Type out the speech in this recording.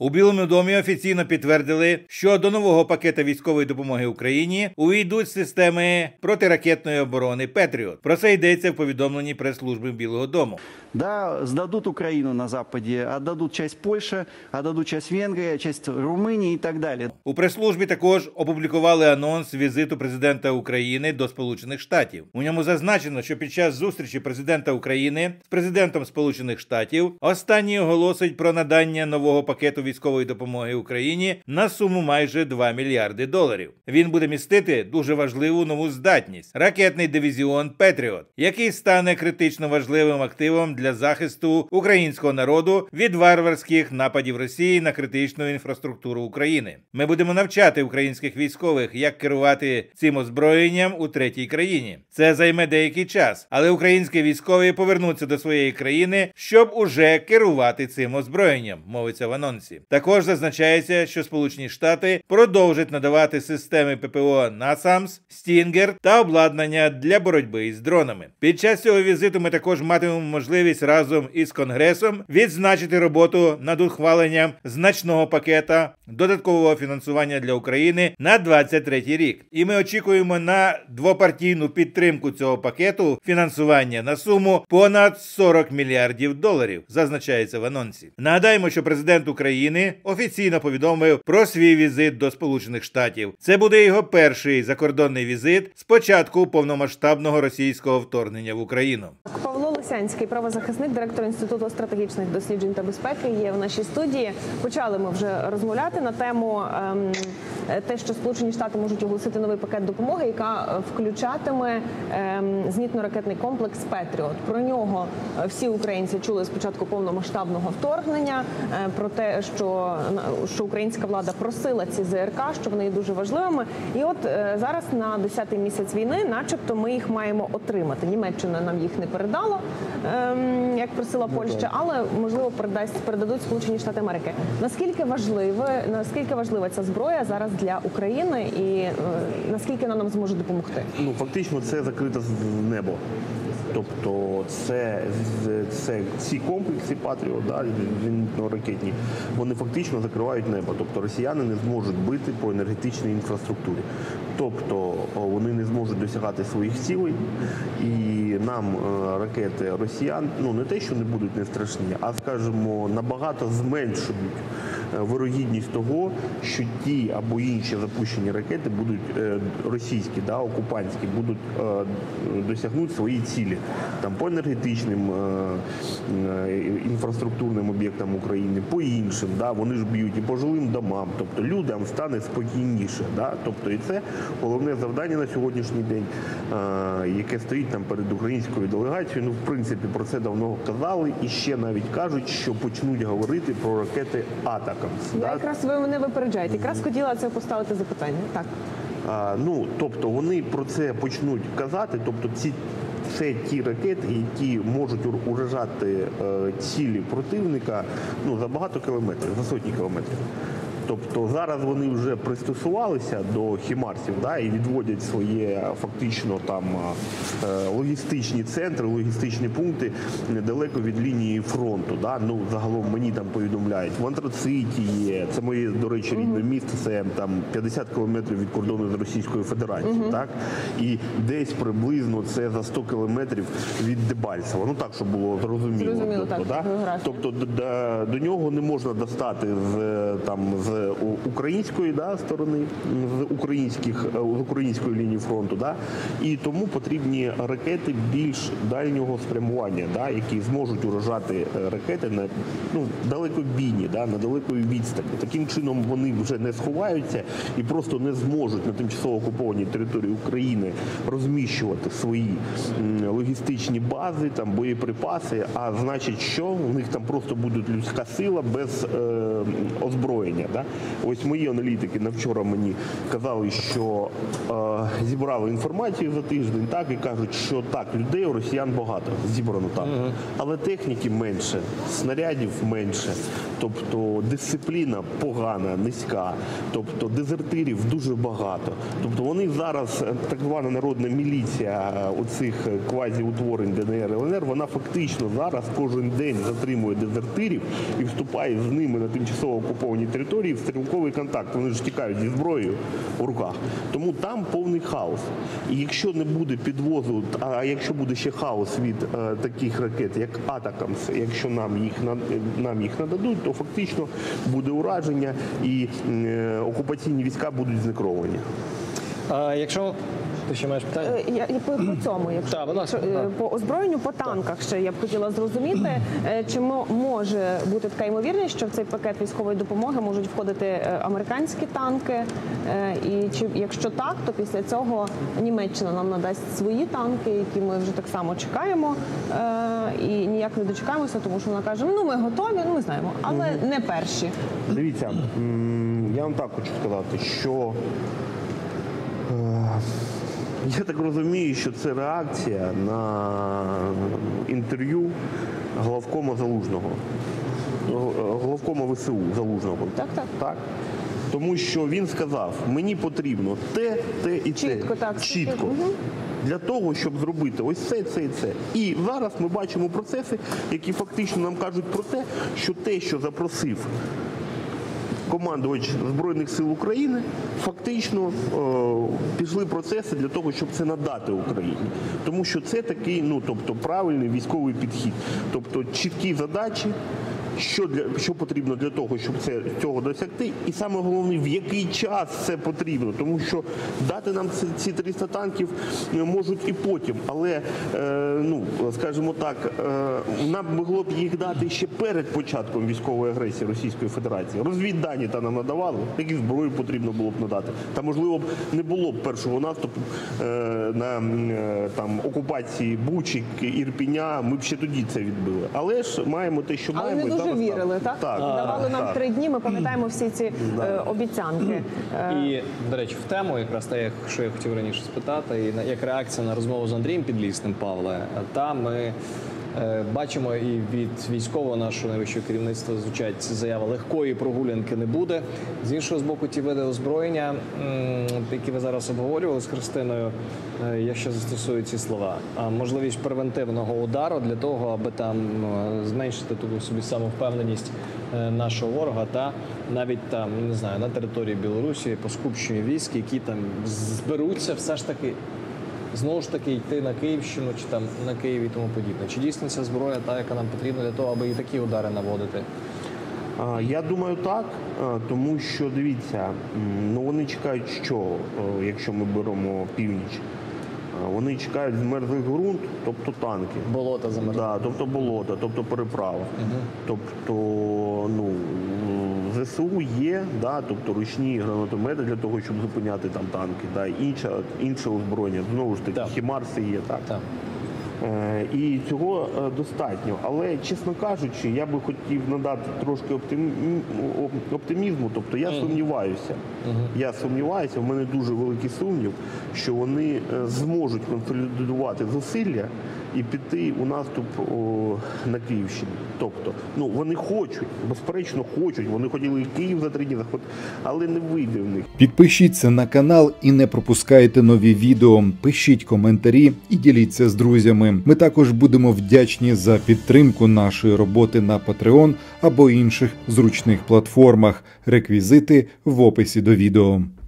У Білому домі офіційно підтвердили, що до нового пакета військової допомоги Україні увійдуть системи протиракетної оборони «Петріот». Про це йдеться в повідомленні прес-служби Білого дому. Да, сдадут Украину на Западе, отдадут часть Польши, отдадут часть Венгрии, часть Румынии и так далее. У прес-службі також опублікували анонс візиту президента України до Сполучених Штатів. У ньому зазначено, що під час зустрічі президента України з президентом Сполучених Штатів останній оголосить про надання нового пакету військової допомоги Україні на суму майже $2 мільярди. Він буде містити дуже важливу нову здатність – ракетний дивізіон «Петріот», який стане критично важливим активом для захисту українського народу від варварських нападів Росії на критичну інфраструктуру України. Ми будемо навчати українських військових, як керувати цим озброєнням у третій країні. Це займе деякий час, але українські військові повернуться до своєї країни, щоб уже керувати цим озброєнням, мовиться в анонсі. Також зазначається, що Сполучені Штати продовжать надавати системи ППО «Насамс», «Стінгер» та обладнання для боротьби із дронами. Під час цього візиту ми також матимемо можливість разом із Конгресом відзначити роботу над ухваленням значного пакета додаткового фінансування для України на 2023 рік. І ми очікуємо на двопартійну підтримку цього пакету фінансування на суму понад $40 мільярдів, зазначається в анонсі. Нагадаємо, що президент України офіційно повідомив про свій візит до Сполучених Штатів. Це буде його перший закордонний візит з початку повномасштабного російського вторгнення в Україну. Павло Лисянський, правозахисник, директор Інституту стратегічних досліджень та безпеки, є в нашій студії. Почали ми вже розмовляти на тему те, що Сполучені Штати можуть оголосити новий пакет допомоги, яка включатиме зенітно-ракетний комплекс «Петріот». Про нього всі українці чули з початку повномасштабного вторгнення, про те, що українська влада просила ці ЗРК, що вони є дуже важливими. І от зараз на 10-й місяць війни начебто ми їх маємо отримати. Німеччина нам їх не передала, як просила Польща, але, можливо, передадуть Сполучені Штати Америки. Наскільки важлива ця зброя зараз для України і наскільки вона нам зможе допомогти? Ну, фактично, це закрите небо. Тобто ці комплекси «Патріот», да, зенітно-ракетні, вони фактично закривають небо. Тобто росіяни не зможуть бити по енергетичній інфраструктурі. Тобто вони не зможуть досягати своїх цілей, і нам ракети росіян, ну не те, що не будуть не страшні, а, скажімо, набагато зменшують вирогідність того, що ті або інші запущені ракети будуть російські, да, окупантські, будуть досягнути свої цілі. Там по енергетичним інфраструктурним об'єктам України, по іншим, да, вони ж б'ють і по жилим домам, тобто людям стане спокійніше. Да, тобто і це головне завдання на сьогоднішній день, яке стоїть там перед українською делегацією. Ну, в принципі, про це давно казали і ще навіть кажуть, що почнуть говорити про ракети «Атакамс». Якраз ви мене випереджаєте. Якраз хотіла це поставити запитання. Так. Ну, тобто вони про це почнуть казати, тобто це ті ракети, які можуть уражати цілі противника, ну, за багато кілометрів, за сотні кілометрів. Тобто зараз вони вже пристосувалися до хімарсів, да, і відводять своє фактично там логістичні центри, логістичні пункти недалеко від лінії фронту. Да. Ну, загалом мені там повідомляють, в Антрациті є, це моє, до речі, рідне місто, це там 50 кілометрів від кордону з Російською Федерацією. Так? І десь приблизно це за 100 кілометрів від Дебальцева. Ну так, щоб було зрозуміло. Тобто, так, да? Тобто до нього не можна достати з української, да, сторони, з української лінії фронту, да, і тому потрібні ракети більш дальнього спрямування, да, які зможуть уражати ракети на далекобійні, да, на далекої відстані. Таким чином вони вже не сховаються і просто не зможуть на тимчасово окупованій території України розміщувати свої логістичні бази, там, боєприпаси, а значить, що у них там просто буде людська сила без озброєння. Да? Да? Ось мої аналітики на вчора мені казали, що зібрали інформацію за тиждень, так, і кажуть, що так, людей у росіян багато, зібрано так. Але техніки менше, снарядів менше, тобто дисципліна погана, низька, тобто дезертирів дуже багато. Тобто вони зараз, так звана народна міліція оцих квазіутворень ДНР, ЛНР, вона фактично зараз кожен день затримує дезертирів і вступає з ними на тимчасово окупованій території в стрілковий контакт. Вони ж тікають зі зброєю у руках. Тому там повний хаос. І якщо не буде підвозу, а якщо буде ще хаос від таких ракет, як Атакамс, якщо нам їх нададуть, то фактично буде ураження і окупаційні війська будуть знекровані. Якщо ти ще маєш питання? Я по цьому, якщо по озброєнню, по танках ще я б хотіла зрозуміти, чи може бути така ймовірність, що в цей пакет військової допомоги можуть входити американські танки, і чи якщо так, то після цього Німеччина нам надасть свої танки, які ми вже так само чекаємо, і ніяк не дочекаємося, тому що вона каже, ну ми готові, ну ми знаємо, але не перші. Дивіться, я вам так хочу сказати, що я так розумію, що це реакція на інтерв'ю главкома Залужного, главкома ВСУ Залужного. Так. Тому що він сказав, мені потрібно те і чітко, те. Чітко. Для того, щоб зробити ось це і це. І зараз ми бачимо процеси, які фактично нам кажуть про те, що запросив командувач Збройних сил України, фактично пішли процеси для того, щоб це надати Україні. Тому що це такий, правильний військовий підхід. Тобто чіткі задачі, що потрібно для того, щоб цього досягти, і саме головне, в який час це потрібно, тому що дати нам ці 300 танків можуть і потім, але, скажімо так, нам могло б їх дати ще перед початком військової агресії Російської Федерації. Розвіддані та нам надавали, які зброю потрібно було б надати. Та, можливо, б не було б першого наступу на окупації Бучі, Ірпіня, ми б ще тоді це відбили. Але ж маємо те, що маємо. Але не дуже вірили, так? Давали нам 3 дні, ми пам'ятаємо всі ці обіцянки. І, до речі, в тему, якраз те, що я хотів раніше спитати, і як реакція на розмову з Андрієм Підлісним, Павле, там ми бачимо і від військового нашого найвищого керівництва звучать заява, легкої прогулянки не буде. З іншого боку, ті види озброєння, які ви зараз обговорювали з Христиною, я ще застосую ці слова. Можливість превентивного удару для того, аби там зменшити таку собі самовпевненість нашого ворога та навіть там, не знаю, на території Білорусі по скупченню військ, які там зберуться все ж таки знову ж таки йти на Київщину чи там на Київ і тому подібне. Чи дійсно ця зброя та, яка нам потрібна для того, аби і такі удари наводити? Я думаю, так, тому що, дивіться, вони чекають що, якщо ми беремо північ? Вони чекають змерзлий ґрунт, тобто танки. Болота замерзли. Да, тобто болота, тобто переправа. Тобто, ЗСУ є, тобто ручні гранатомети для того, щоб зупиняти там танки, інше озброєння, знову ж таки, хімарси є, так. І цього достатньо. Але, чесно кажучи, я би хотів надати трошки оптимізму. Тобто я сумніваюся. Я сумніваюся, в мене дуже великий сумнів, що вони зможуть консолідувати зусилля і піти у наступ на Київщину. Тобто, вони хочуть, безперечно хочуть, вони хотіли Київ за 3 дні захопити, але не вийде в них. Підпишіться на канал і не пропускайте нові відео, пишіть коментарі і діліться з друзями. Ми також будемо вдячні за підтримку нашої роботи на Patreon або інших зручних платформах. Реквізити в описі до відео.